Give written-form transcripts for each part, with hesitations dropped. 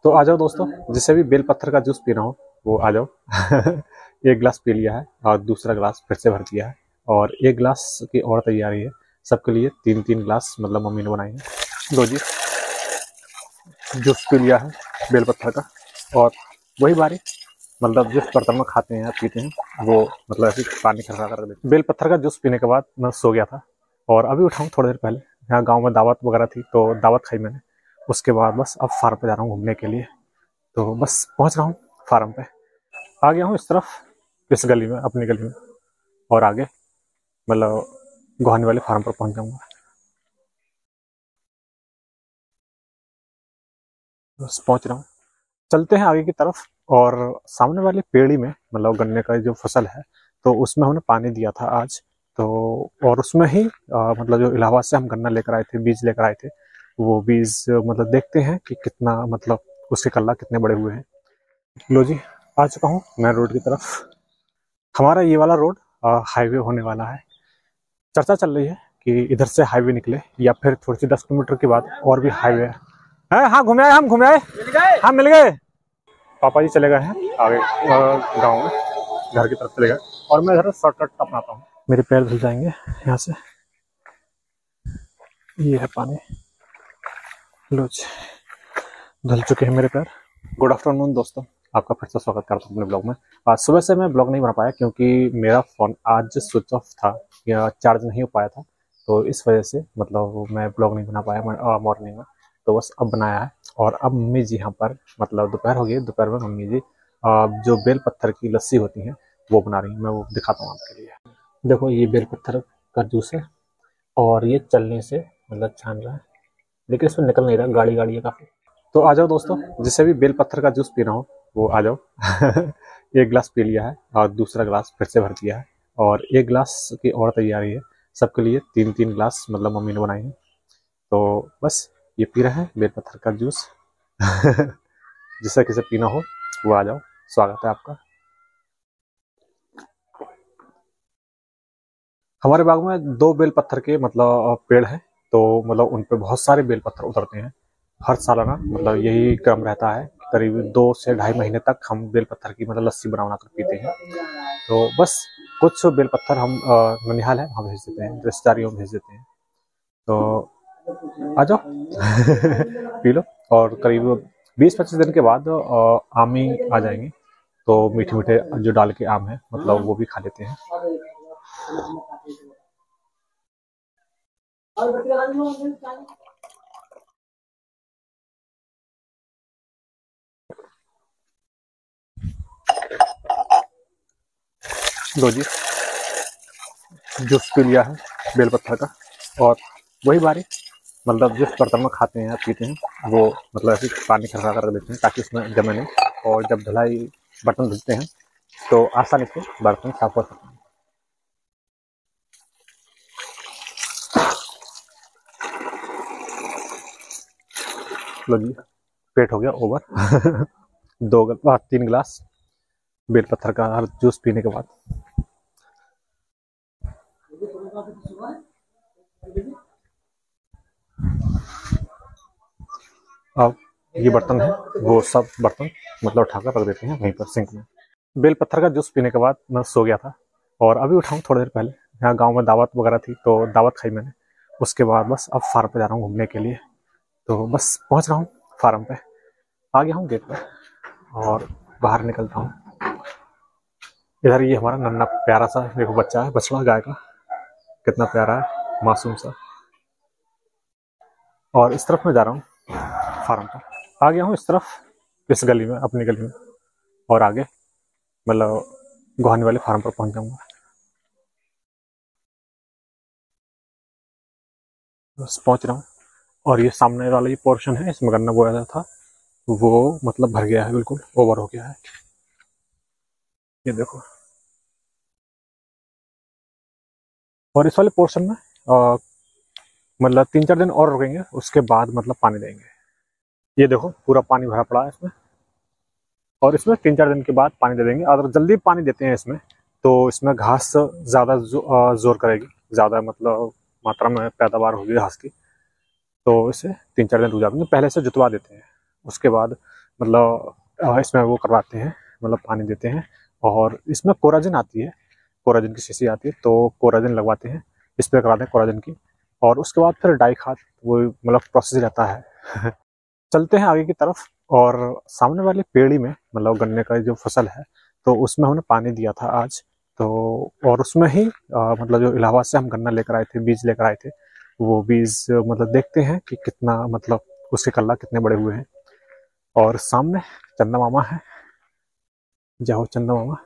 तो आ जाओ दोस्तों, जिसे भी बेल पत्थर का जूस पीना हो वो आ जाओ। एक गिलास पी लिया है और दूसरा गिलास फिर से भर दिया है और एक गिलास की और तैयारी है। सबके लिए तीन तीन गिलास मतलब मम्मी ने बनाई है। लो जी, जूस पी लिया है बेल पत्थर का। और वही बारी, मतलब जिस बर्तन में खाते हैं या पीते हैं वो मतलब ऐसे पानी खड़ा कर देते। बेल पत्थर का जूस पीने के बाद मैं सो गया था और अभी उठाऊँ थोड़ी देर पहले। यहाँ गांव में दावत वगैरह थी तो दावत खाई मैंने। उसके बाद बस अब फार्म पे जा रहा हूँ घूमने के लिए। तो बस पहुंच रहा हूँ फार्म पे। आ गया हूँ इस तरफ, इस गली में, अपनी गली में। और आगे मतलब गुहानी वाले फार्म पर पहुंच जाऊंगा। बस पहुंच रहा हूँ, चलते हैं आगे की तरफ। और सामने वाले पेड़ी में मतलब गन्ने का जो फसल है तो उसमें हमने पानी दिया था आज। तो और उसमें ही मतलब जो इलाहाबाद से हम गन्ना लेकर आए थे, बीज लेकर आए थे, वो बीज मतलब देखते हैं कि कितना मतलब उसके कल्ला कितने बड़े हुए हैं। लो जी, आ चुका हूँ मैं रोड की तरफ। हमारा ये वाला रोड हाईवे होने वाला है। चर्चा चल रही है कि इधर से हाईवे निकले या फिर थोड़ी सी 10 किलोमीटर के बाद और भी हाईवे है। हाँ घूमे आए, हम घूमे आए, हाँ मिल गए। पापा जी चले गए हैं आगे गांव में, घर की तरफ चले गए और मैं इधर शॉर्टकट अपनाता हूँ। मेरे पैर धुल जाएंगे यहाँ से। ये है पानी, लो जी, धुल चुके हैं मेरे पैर। गुड आफ्टरनून दोस्तों, आपका फिर से स्वागत करता हूँ अपने ब्लॉग में। आज सुबह से मैं ब्लॉग नहीं बना पाया क्योंकि मेरा फ़ोन आज स्विच ऑफ था या चार्ज नहीं हो पाया था। तो इस वजह से मतलब मैं ब्लॉग नहीं बना पाया मॉर्निंग में। तो बस अब बनाया है। और अब मम्मी जी यहाँ पर मतलब दोपहर हो गई, दोपहर में मम्मी जी जो बेल पत्थर की लस्सी होती है वो बना रही है। मैं वो दिखाता हूँ आपके लिए। देखो ये बेल पत्थर का जूस है और ये चलने से मतलब छान रहा है, लेकिन इसमें निकल नहीं रहा, गाड़ी गाड़ी है काफ़ी। तो आ जाओ दोस्तों, जिसे भी बेल पत्थर का जूस पीना हो वो आ जाओ। एक गिलास पी लिया है और दूसरा गिलास फिर से भर दिया है और एक गिलास की और तैयारी है। सबके लिए तीन तीन गिलास मतलब मम्मी ने बनाई है। तो बस ये पी रहे हैं बेल पत्थर का जूस। जिसे किसे पीना हो वो आ जाओ, स्वागत है आपका। हमारे बाग में दो बेल पत्थर के मतलब पेड़ है। तो मतलब उन पे बहुत सारे बेल पत्थर उतरते हैं हर सालाना। मतलब यही क्रम रहता है, करीब 2 से ढाई महीने तक हम बेल पत्थर की मतलब लस्सी बना कर पीते हैं। तो बस कुछ बेल पत्थर हम ननिहाल है वहाँ भेज देते हैं, रिश्तेदारियों में भेज देते हैं। तो आ जाओ। पी लो। और करीब 20-25 दिन के बाद आम ही आ जाएंगे। तो मीठे मीठे जो डाल के आम है मतलब वो भी खा लेते हैं। लो जी, जूस पी लिया है बेल पत्थर का। और वही बारी, मतलब जिस बर्तन में खाते हैं या पीते हैं वो मतलब ऐसे पानी खड़ा कर देते हैं ताकि उसमें जमे नहीं। और जब धुलाई बर्तन धुलते हैं तो आसानी से बर्तन साफ हो सकते हैं। लो जी, पेट हो गया ओवर। 3 गिलास बेल पत्थर का हर जूस पीने के बाद। अब ये बर्तन है, वो सब बर्तन मतलब उठाकर रख देते हैं वहीं पर सिंक में। बेल पत्थर का जूस पीने के बाद मैं सो गया था और अभी उठाऊँ थोड़ी देर पहले। यहाँ गांव में दावत वगैरह थी तो दावत खाई मैंने। उसके बाद बस अब फार्म पे जा रहा हूँ घूमने के लिए। तो बस पहुंच रहा हूँ फार्म पे। आ गया हूँ गेट पे और बाहर निकलता हूँ। इधर ये हमारा नन्ना प्यारा सा देखो बच्चा है, बछड़ा गाय का, कितना प्यारा है, मासूम सा। और इस तरफ मैं जा रहा हूँ फार्म पर। आ गया हूँ इस तरफ, इस गली में, अपनी गली में। और आगे मतलब गुहानी वाले फार्म पर पहुंच जाऊंगा। बस पहुंच रहा हूँ। और ये सामने वाला ये पोर्शन है, इसमें गन्ना बोया था वो मतलब भर गया है, बिल्कुल ओवर हो गया है। ये देखो। और इस वाले पोर्शन में मतलब 3-4 दिन और रुकेंगे, उसके बाद मतलब पानी देंगे। ये देखो पूरा पानी भरा पड़ा है इसमें। और इसमें 3-4 दिन के बाद पानी दे देंगे। अगर जल्दी पानी देते हैं इसमें तो इसमें घास ज़्यादा जोर करेगी, ज़्यादा मतलब मात्रा में पैदावार होगी घास की। तो इसे 3-4 दिन रुक जाते हैं, पहले से जुतवा देते हैं। उसके बाद मतलब इसमें वो करवाते हैं, मतलब पानी देते हैं। और इसमें कोराजिन आती है, कोराजिन की शीशी आती है, तो कोराजिन लगवाते हैं, स्प्रे कराते हैं कोराजिन की। और उसके बाद फिर डाई खाद, वो मतलब प्रोसेस रहता है। चलते हैं आगे की तरफ। और सामने वाली पेड़ी में मतलब गन्ने का जो फसल है, तो उसमें हमने पानी दिया था आज। तो और उसमें ही मतलब जो इलाहाबाद से हम गन्ना लेकर आए थे, बीज लेकर आए थे, वो बीज मतलब देखते हैं कि कितना मतलब उसके कल्ला कितने बड़े हुए हैं। और सामने चंदा मामा है, जाओ चंदा मामा।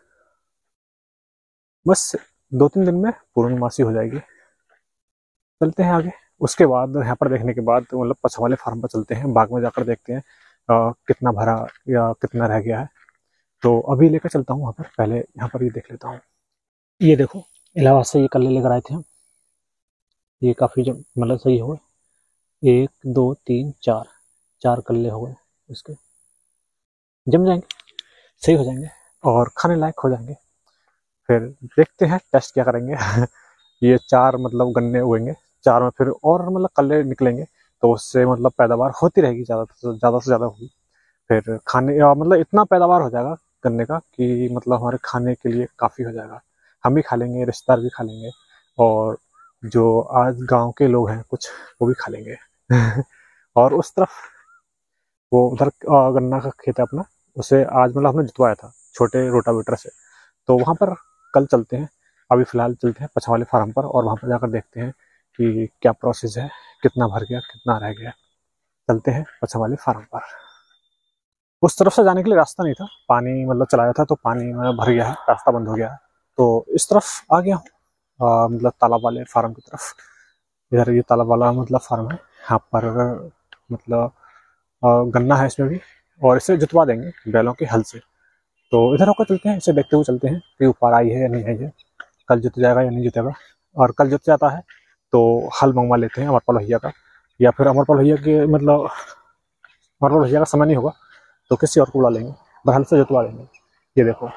बस 2-3 दिन में पूर्णमासी हो जाएगी। चलते हैं आगे। उसके बाद यहाँ पर देखने के बाद मतलब पछवाले वाले फार्म पर चलते हैं, बाग में जाकर देखते हैं कितना भरा या कितना रह गया है। तो अभी लेकर चलता हूँ वहाँ पर, पहले यहाँ पर ये देख लेता हूँ। ये देखो, इलाहाबाद से ये कल्ले लेकर आए थे हम। ये काफ़ी जब मतलब सही हो गए, 1 2 3 4, 4 कल्ले हो गए इसके, जम जाएंगे, सही हो जाएंगे और खाने लायक हो जाएंगे। फिर देखते हैं टेस्ट क्या करेंगे। ये 4 मतलब गन्ने हुएंगे, 4 में फिर और मतलब कल्ले निकलेंगे, तो उससे मतलब पैदावार होती रहेगी, ज़्यादा से ज़्यादा होगी। फिर खाने मतलब इतना पैदावार हो जाएगा गन्ने का कि मतलब हमारे खाने के लिए काफ़ी हो जाएगा। हम भी खा लेंगे, रिश्तेदार भी खा लेंगे, और जो आज गांव के लोग हैं कुछ, वो भी खा लेंगे। और उस तरफ वो उधर गन्ना का खेत है अपना, उसे आज मतलब हमने जुतवाया था छोटे रोटावेटर से। तो वहाँ पर कल चलते हैं। अभी फ़िलहाल चलते हैं पछवाले फार्म पर, और वहाँ पर जाकर देखते हैं कि क्या प्रोसेस है, कितना भर गया, कितना रह गया। चलते हैं पछवाले फार्म पर। उस तरफ से जाने के लिए रास्ता नहीं था, पानी मतलब चलाया था तो पानी में भर गया है, रास्ता बंद हो गया है। तो इस तरफ आ गया हूँ, मतलब तालाब वाले फार्म की तरफ। इधर ये तालाब वाला मतलब फार्म है, यहाँ पर मतलब गन्ना है इसमें भी, और इसे जुतवा देंगे बैलों के हल से। तो इधर होकर चलते हैं, इसे देखते हुए चलते हैं कि ऊपर आई है या नहीं आई है, कल जुत जाएगा या नहीं जुतेगा। और कल जुत जाता है तो हल मंगवा लेते हैं अमरपाल भैया का, या फिर अमरपाल भैया के मतलब अमरपाल भैया का समय नहीं होगा तो किसी और को बुला लेंगे, हल से जुतवा लेंगे। ये देखो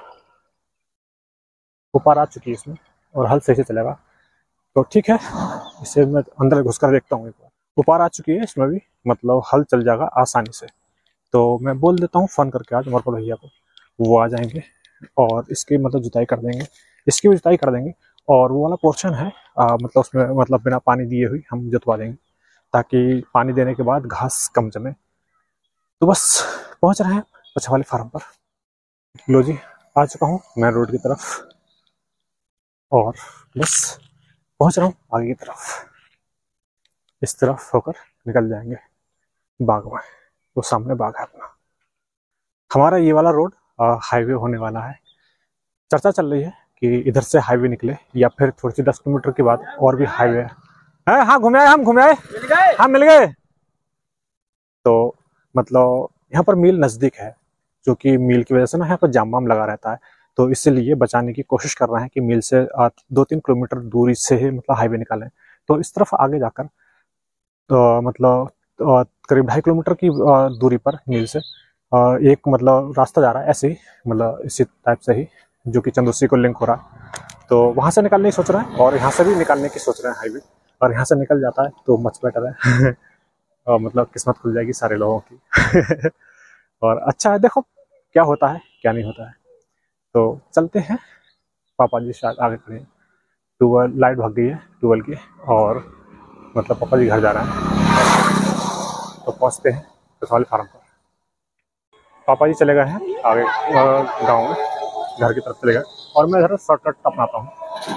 ऊपर आ चुकी है इसमें, और हल सही से चलेगा। तो ठीक है, इसे मैं अंदर घुस कर देखता हूँ एक बार। ऊपर आ चुकी है इसमें भी, मतलब हल चल जाएगा आसानी से। तो मैं बोल देता हूँ फ़ोन करके आज अमरपाल भैया को, वो आ जाएंगे और इसकी मतलब जुताई कर देंगे, इसकी भी जुताई कर देंगे। और वो वाला पोर्शन है मतलब उसमें मतलब बिना पानी दिए हुई हम जुतवा देंगे, ताकि पानी देने के बाद घास कम जमे। तो बस पहुंच रहे हैं पछवाले फार्म पर। लो जी, आ चुका हूँ मैं रोड की तरफ, और बस पहुंच रहा हूँ आगे की तरफ। इस तरफ होकर निकल जाएंगे बाग में, वो सामने बाग है अपना। हमारा ये वाला रोड हाईवे होने वाला है। चर्चा चल रही है कि इधर से हाईवे निकले, या फिर थोड़ी सी 10 किलोमीटर के बाद और भी हाईवे है। हाँ घूमे आए, हम घूमे आए, हाँ मिल गए। तो मतलब यहाँ पर मील नज़दीक है, जो कि मील की वजह से ना यहाँ पर जाम वाम लगा रहता है। तो इसलिए बचाने की कोशिश कर रहे हैं कि मील से 2-3 किलोमीटर दूरी से ही मतलब हाईवे निकालें। तो इस तरफ आगे जाकर तो मतलब करीब 2.5 किलोमीटर की दूरी पर मील से एक मतलब रास्ता जा रहा है, ऐसे ही मतलब इसी टाइप से ही, जो कि चंदोसी को लिंक हो रहा है। तो वहाँ से निकालने की सोच रहे हैं, और यहाँ से भी निकालने की सोच रहे हैं हाईवे। और यहाँ से निकल जाता है तो मच बेटर है। और मतलब किस्मत खुल जाएगी सारे लोगों की। और अच्छा है, देखो क्या होता है क्या नहीं होता है। तो चलते हैं, पापा जी शायद आगे खड़े हैं, ट्यूबवेल लाइट भाग गई है ट्यूबवेल की, और मतलब पापा जी घर जा रहे हैं। तो पहुँचते हैं कसौली फार्म पर। पापा जी चले गए हैं आगे गाँव में, घर की तरफ चले गए, और मैं इधर शॉर्टकट अपनाता हूँ,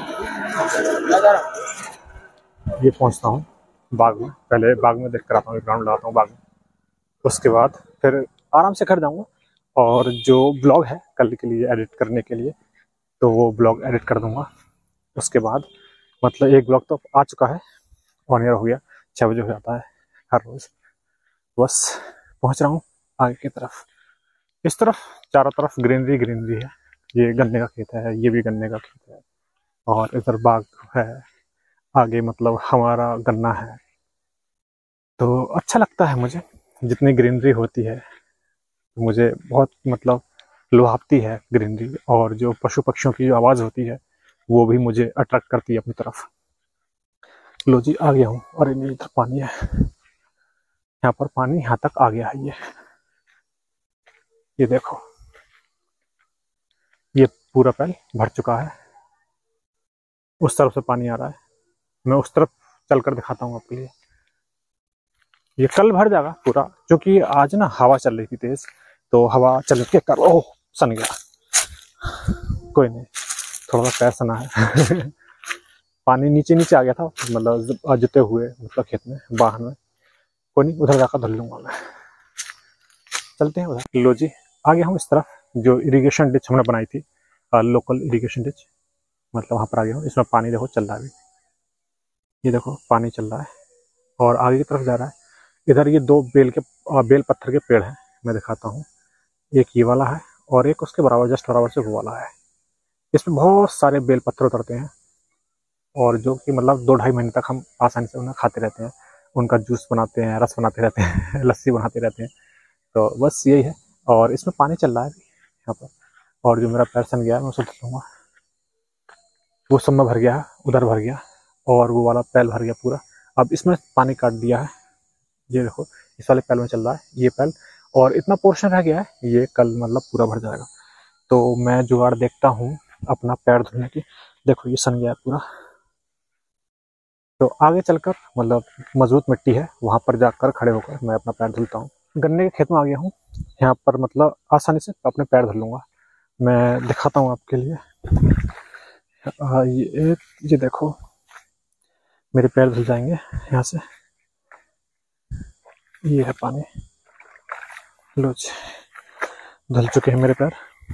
ये पहुँचता हूँ बाग में। पहले बाग में देख कर आता हूँ, ग्राउंड लगाता हूँ बाग में, उसके बाद फिर आराम से घर जाऊँगा। और जो ब्लॉग है कल के लिए एडिट करने के लिए, तो वो ब्लॉग एडिट कर दूँगा। उसके बाद मतलब एक ब्लॉग तो आ चुका है, 1 ईयर हो गया, 6 बजे हो जाता है हर रोज़। बस पहुँच रहा हूँ आगे की तरफ। इस तरफ चारों तरफ ग्रीनरी ग्रीनरी है, ये गन्ने का खेत है, ये भी गन्ने का खेत है, और इधर बाग है आगे, मतलब हमारा गन्ना है। तो अच्छा लगता है मुझे, जितनी ग्रीनरी होती है मुझे बहुत मतलब लुभाती है ग्रीनरी। और जो पशु पक्षियों की जो आवाज़ होती है वो भी मुझे अट्रैक्ट करती है अपनी तरफ। लो जी आ गया हूँ, और इधर पानी है, यहाँ पर पानी यहाँ तक आ गया है। ये ये देखो, ये पूरा पैल भर चुका है। उस तरफ से पानी आ रहा है, मैं उस तरफ चलकर दिखाता हूँ आपके लिए। ये कल भर जाएगा पूरा, क्योंकि आज ना हवा चल रही थी तेज, तो हवा चल के कर ओह सन गया, कोई नहीं, थोड़ा सा पैर सना है। पानी नीचे नीचे आ गया था, मतलब जुते हुए, मतलब खेत में, बाहर में। कोई नहीं, उधर जाकर धुल लूंगा मैं। चलते हैं उधर। लो जी, आ गया हूँ इस तरफ, जो इरिगेशन डिच हमने बनाई थी, लोकल इरिगेशन डिच, मतलब वहाँ पर आ गया हूँ। इसमें पानी देखो चल रहा है अभी, ये देखो पानी चल रहा है और आगे की तरफ जा रहा है। इधर ये दो बेल पत्थर के पेड़ हैं, मैं दिखाता हूँ। एक ये वाला है और एक उसके बराबर, जस्ट बराबर से वो वाला है। इसमें बहुत सारे बेल पत्थर उतरते हैं, और जो कि मतलब 2-2.5 महीने तक हम आसानी से उन्हें खाते रहते हैं। उनका जूस बनाते हैं, रस बनाते रहते हैं, लस्सी बनाते रहते हैं। तो बस यही है। और इसमें पानी चल रहा है अभी यहाँ पर। और जो मेरा पैर सन गया है मैं उसे धुलूंगा। वो सब में भर गया है, उधर भर गया, और वो वाला पैल भर गया पूरा। अब इसमें पानी काट दिया है, ये देखो इस वाले पैल में चल रहा है ये पैल, और इतना पोर्शन रह गया है, ये कल मतलब पूरा भर जाएगा। तो मैं जुगाड़ देखता हूँ अपना पैर धुलने की। देखो ये सन गया है पूरा, तो आगे चलकर मतलब मजबूत मिट्टी है, वहां पर जाकर खड़े होकर मैं अपना पैर धुलता हूँ। गन्ने के खेत में आ गया हूँ, यहाँ पर मतलब आसानी से अपने पैर धुल लूंगा। मैं दिखाता हूँ आपके लिए। ये देखो मेरे पैर धुल जाएंगे यहाँ से। ये है पानी, लो धुल चुके हैं मेरे पैर।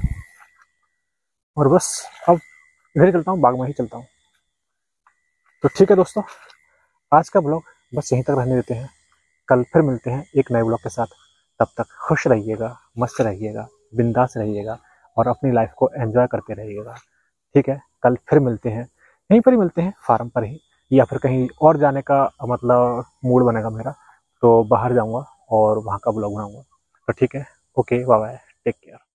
और बस अब घर चलता हूँ, बाग में ही चलता हूँ। तो ठीक है दोस्तों, आज का ब्लॉग बस यहीं तक रहने देते हैं। कल फिर मिलते हैं एक नए ब्लॉग के साथ। तब तक खुश रहिएगा, मस्त रहिएगा, बिंदास रहिएगा, और अपनी लाइफ को एंजॉय करते रहिएगा। ठीक है, कल फिर मिलते हैं, यहीं पर ही मिलते हैं, फार्म पर ही, या फिर कहीं और जाने का मतलब मूड बनेगा मेरा, तो बाहर जाऊंगा और वहाँ का ब्लॉग बनाऊंगा। तो ठीक है, okay, bye bye, take care.